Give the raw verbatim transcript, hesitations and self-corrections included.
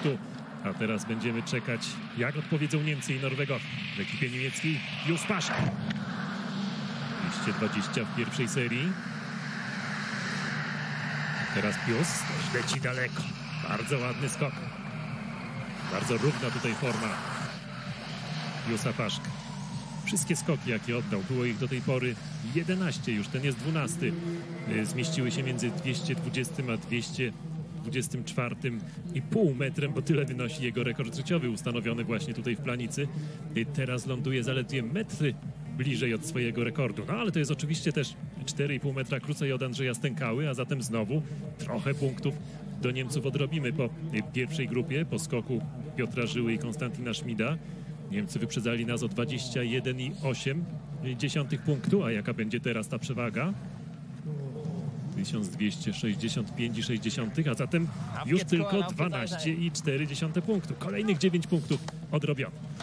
punktu. A teraz będziemy czekać, jak odpowiedzą Niemcy i Norwegowie. W ekipie niemieckiej Pius Paszek. dwieście dwadzieścia w pierwszej serii. Teraz Pius też leci daleko. Bardzo ładny skok. Bardzo równa tutaj forma Piusa Paszka. Wszystkie skoki, jakie oddał, było ich do tej pory jedenaście, już ten jest dwunasty. Zmieściły się między dwieście dwudziestym a dwieście dwudziestym czwartym i pół metrem, bo tyle wynosi jego rekord życiowy ustanowiony właśnie tutaj w Planicy. Teraz ląduje zaledwie metry bliżej od swojego rekordu. No ale to jest oczywiście też cztery i pół metra krócej od Andrzeja Stękały, a zatem znowu trochę punktów do Niemców odrobimy po pierwszej grupie, po skoku Piotra Żyły i Konstantina Schmida. Niemcy wyprzedzali nas o dwadzieścia jeden i osiem dziesiątych punktu, a jaka będzie teraz ta przewaga? tysiąc dwieście sześćdziesiąt pięć i sześć dziesiątych, a zatem już tylko dwanaście i cztery dziesiąte punktu. Kolejnych dziewięć punktów odrobione.